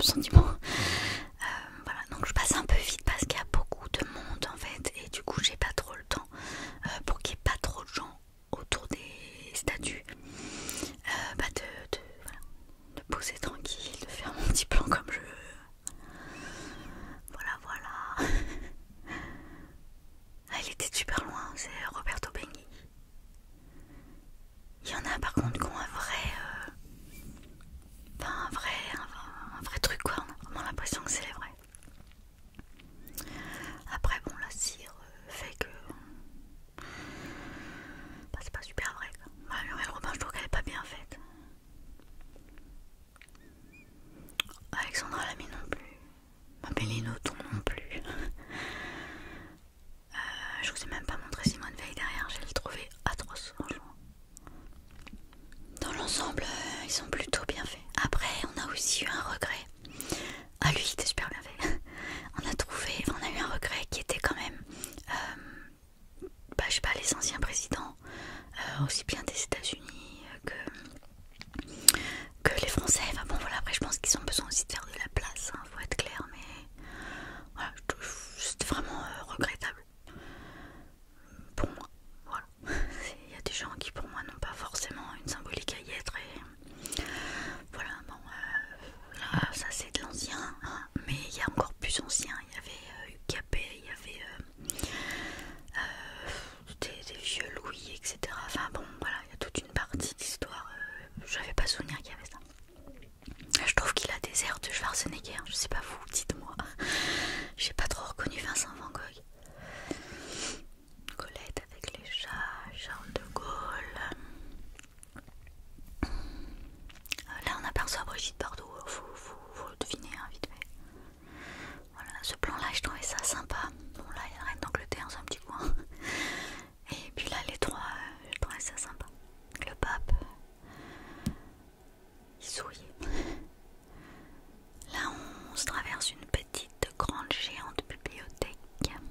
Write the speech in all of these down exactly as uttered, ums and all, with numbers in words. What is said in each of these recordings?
sentiment. Euh, voilà, donc je passe un peu vite parce qu'il y a beaucoup de monde en fait, et du coup j'ai pas trop le temps euh, pour qu'il n'y ait pas trop de gens autour des statues, euh, bah de, de, voilà, de poser tranquille, de faire mon petit plan comme je veux. Voilà, voilà. Ah, il était super loin, c'est Roberto Benigni. Il y en a par contre qui ont un vrai, euh, enfin, un vrai, un, un vrai truc quoi, on a vraiment l'impression que c'est les vrais. Après bon, la cire euh, fait que bah, c'est pas super vrai quoi. Bah, Muriel Robin, je trouve qu'elle est pas bien faite. Alexandra Lamy non plus. Amélie Nothomb non plus. Euh, je vous ai même pas montré Simone Veil derrière, je l'ai trouvé atroce franchement. Dans l'ensemble, euh, ils sont plutôt bien faits. Après, on a aussi eu un regret. Ah, lui, il était super bien fait. On a trouvé, on a eu un regret qui était quand même, euh, bah, je sais pas, les anciens présidents, euh, aussi bien des États-Unis que, que les Français. Enfin bon, voilà, après, je pense qu'ils ont besoin aussi de faire de la place, hein, faut être clair, mais voilà, c'était vraiment euh, regrettable pour moi. Voilà, il y a des gens qui, pour moi, n'ont pas forcément une symbolique à y être, et voilà, bon, euh, là, ça c'est de l'ancien, hein, mais il y a encore plus ancien. Il y avait euh, U K P, il y avait euh, euh, des, des vieux Louis, et cetera. Enfin bon, voilà, il y a toute une partie d'histoire. Euh, J'avais pas souvenir qu'il y avait ça. Je trouve qu'il a des airs de Schwarzenegger, je sais pas vous, dites-moi. J'ai pas trop reconnu Vincent Van Gogh. Colette avec les chats, Charles de Gaulle. Là on aperçoit Brigitte Bardot, faut, faut, faut le deviner hein, vite fait. Voilà, ce plan là je trouvais ça sympa. Bon là il y a la reine d'Angleterre, c'est un petit coin. Et puis là les trois, euh, je trouvais ça sympa. Le pape, il sourit. Là on se traverse une petite grande géante bibliothèque.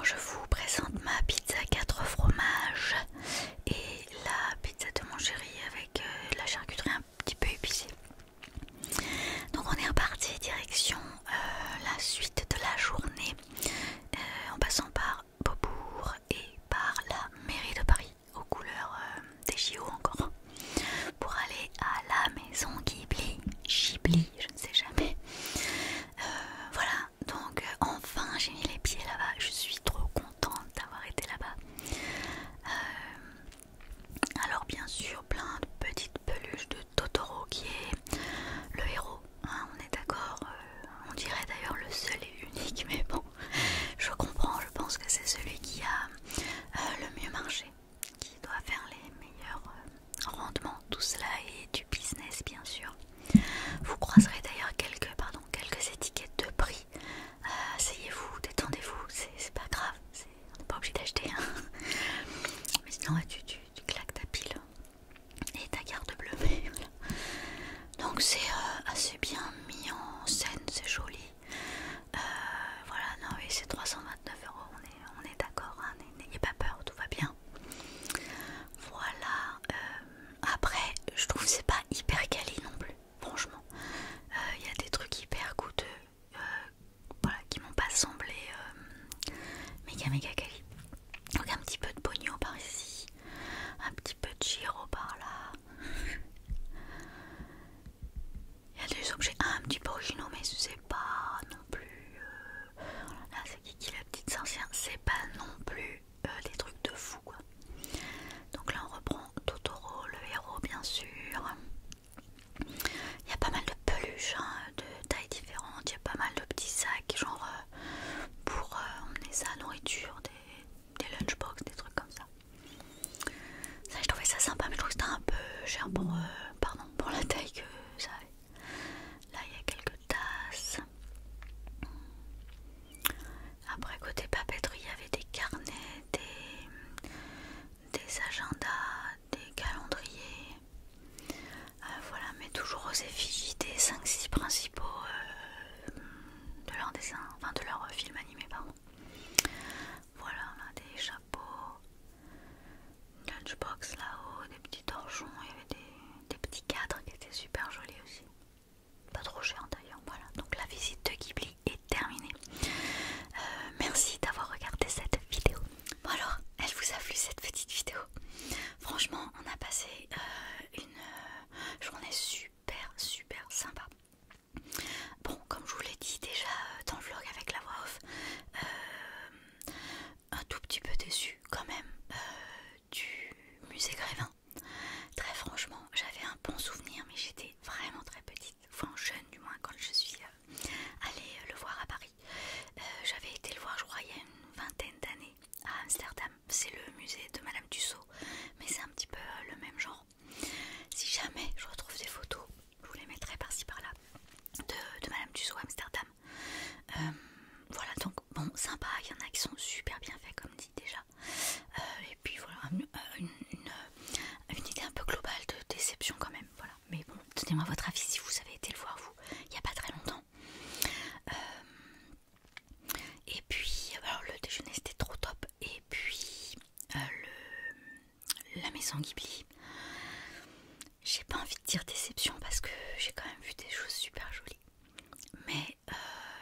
je vous présente ma pizza quatre fromages et la pizza de mon chéri avec euh, la charcuterie un petit peu épicée. Donc on est reparti direction euh, la suite de la journée euh, en passant par Beaubourg et par la mairie de Paris aux couleurs euh, des J O encore pour aller à la maison Ghibli, Ghibli, je ne sais jamais. Euh, voilà, donc euh, enfin j'ai mis les pieds là-bas, je suis trop contente d'avoir été là-bas. Euh, alors bien sûr plein de petites peluches de Totoro qui est le héros, hein, on est d'accord, euh, on dirait d'ailleurs le seul et unique, mais bon, je comprends, je pense que c'est celui qui a euh, le mieux marché, qui doit faire les meilleurs euh, rendements, tout cela est du business bien sûr. Vous croiserez d'ailleurs quelques, pardon, quelques étiquettes de prix. Euh, asseyez-vous, détendez-vous, c'est pas grave, on n'est pas obligé d'acheter. Hein. Mais sinon, ouais, tu, tu, tu claques ta pile et ta carte bleue. Mais voilà. Donc c'est euh, assez bien mis en scène, c'est joli. Euh, voilà, non mais c'est trois cent vingt-neuf euros, on est, on est d'accord, hein, n'ayez pas peur, tout va bien. Voilà, euh, après, je trouve que c'est pas hyper quali non plus. Franchement, il euh, y a des trucs hyper coûteux euh, voilà, qui m'ont pas semblé euh, méga méga quali. Donc un petit peu de pognon par ici, un petit peu de giro par là. Il y a des objets un petit peu originaux, mais c'est pas non plus. Euh, là, c'est Kiki la petite sorcière, c'est pas non plus euh, des trucs de fou quoi. Donc là, on reprend Totoro, le héros bien sûr. Il y a pas mal de peluches hein, de tailles différentes, il y a pas mal de petits sacs genre euh, pour euh, emmener sa nourriture, des, des lunchbox, des trucs comme ça. Ça je trouvais ça sympa mais je trouve que c'était un peu cher pour, euh, pardon, pour la taille que ça avait. Là il y a quelques tasses. Après côté papeterie il y avait des carnets, des, des agendas, des calendriers. Euh, voilà, mais toujours aux effigies des cinq six principaux euh, de leur dessin, enfin de leur film animé, pardon. Voilà, on a des chapeaux, une lunchbox là-haut, des petits torchons, il y avait des, des petits cadres qui étaient super jolis aussi. Pas trop cher d'ailleurs, voilà. Donc la visite de Ghibli est terminée. Euh, merci d'avoir regardé cette vidéo. Bon alors, elle vous a plu cette petite vidéo? Franchement, on a passé euh, une euh, journée super super sympa. Bon, comme je vous l'ai dit déjà euh, dans le vlog avec la voix off, euh, un tout petit peu déçu quand même euh, du musée Grévin. Très franchement, j'avais un bon souvenir, mais j'étais vraiment très petite, enfin jeune du moins quand je suis euh, allée le voir à Paris. Euh, j'avais été le voir, je crois, il y a une vingtaine d'années à Amsterdam. C'est le musée de Madame Tussaud, mais c'est un petit peu euh, le même genre. Si jamais je retrouve des photos, je vous les mettrai par-ci par-là de, de Madame Tussaud Amsterdam. Euh, voilà, donc bon, sympa, il y en a qui sont super bien faits comme dit déjà. Euh, et puis voilà, une, une, une, une idée un peu globale de déception quand même. Voilà, mais bon, donnez-moi votre avis si vous avez été le voir vous, il n'y a pas très longtemps. Euh, et puis, alors le déjeuner c'était trop top. Et puis, euh, le, la maison Ghibli. J'ai pas envie de dire déception parce que j'ai quand même vu des choses super jolies. Mais euh,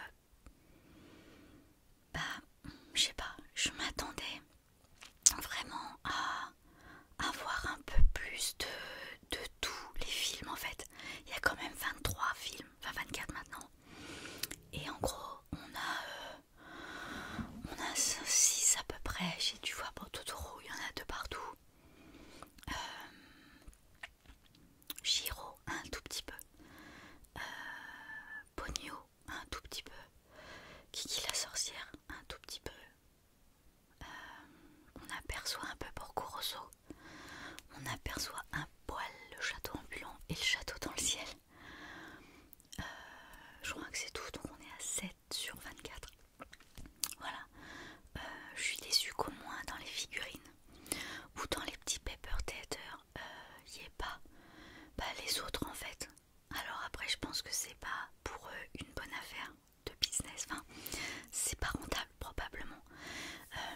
bah, je sais pas, je m'attendais vraiment à avoir un peu plus de, de tous les films en fait. Il y a quand même vingt-trois films, enfin vingt-quatre maintenant. Et en gros, on a, euh, on a six à peu près. J'ai dû voir pour Totoro, il y en a deux partout. Euh, Chiro, un tout petit peu. Euh, Ponyo, un tout petit peu. Kiki la sorcière, un tout petit peu. Euh, on aperçoit un peu Porco Rosso. On aperçoit un poil, le château ambulant et le château dans le ciel. Euh, je crois que c'est tout, donc on est à sept sur vingt-quatre. Voilà. Euh, je suis déçue qu'au moins dans les figurines ou dans les petits paper theater, il n'y ait pas bah, les autres en fait. Alors après, je pense que c'est pas pour eux une bonne affaire de business. Enfin, c'est pas rentable probablement. Euh,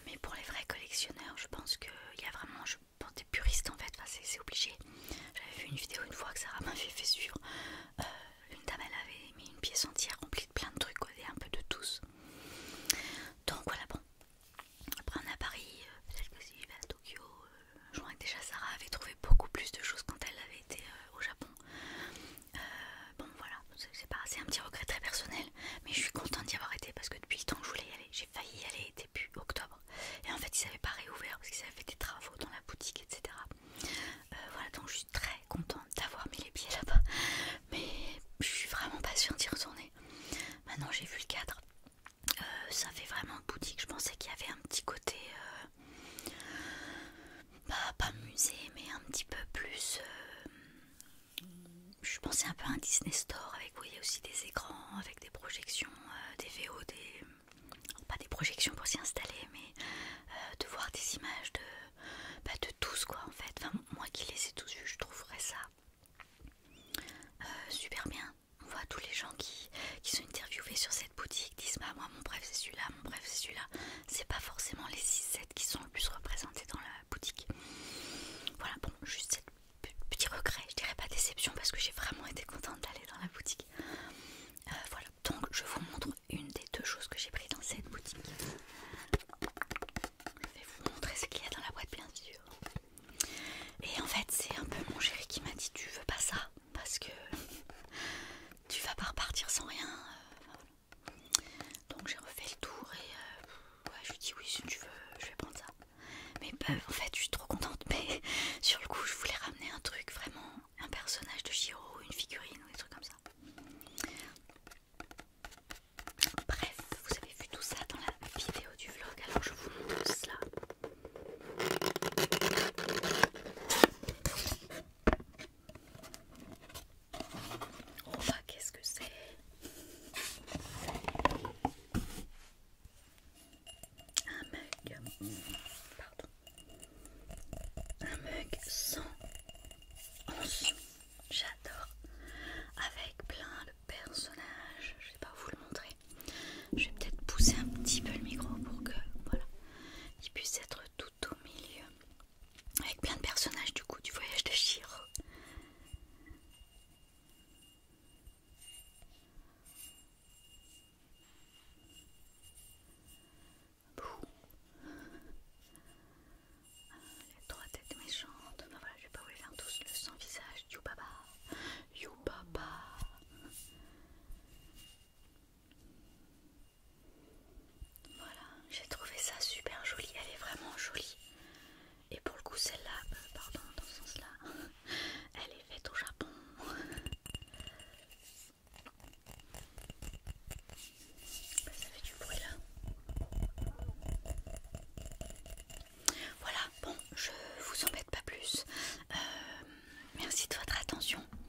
Disney Store avec, vous voyez, aussi des écrans, avec des projections, euh, des V O, des... pas des projections pour s'y installer, mais euh, de voir des images de, bah, de tous quoi en fait. Enfin, moi qui les ai tous vus, je trouverais ça euh, super bien. On voit tous les gens qui, qui sont interviewés sur cette boutique disent bah moi mon bref c'est celui-là, mon bref c'est celui-là. C'est pas forcément les six sept qui sont le plus représentés dans la boutique. Voilà, bon, juste cette petit regret, je dirais pas déception parce que j'ai vraiment été contente d'aller dans la boutique. Euh, voilà, donc je vous montre une des deux choses que j'ai pris dans cette boutique. Je vais vous montrer ce qu'il y a dans la boîte bien sûr. Et en fait c'est un peu mon chéri qui m'a dit tu veux pas ça parce que tu vas pas repartir sans rien. Euh, voilà. Donc j'ai refait le tour et euh, ouais, je lui dis oui si tu veux je vais prendre ça. Mais bah, en fait je suis trop contente, mais sur le coup je voulais ramener un truc vraiment, un personnage de Chihiro, une figurine ou des trucs comme ça. Bref, vous avez vu tout ça dans la vidéo du vlog, alors je vous montre cela. Oh bah qu'est-ce que c'est? Un mug, pardon, un mug sans once, j'adore, avec plein de personnages, je vais pas vous le montrer, je vais peut-être pousser un petit peu le micro pour que, voilà, il puisse être tout au milieu, avec plein de personnages du coup du voyage de Chihiro. Les trois têtes méchantes, enfin voilà, je vais pas vous les faire tous, le sans visage, Yubaba, Yubaba. Voilà, j'ai trouvé ça super joli, elle est vraiment jolie. Et pour le coup celle-là, euh, pardon, dans ce sens-là, elle est faite au Japon. Bah, ça fait du bruit là. Voilà, bon, je vous embête pas plus. Euh, merci de votre attention.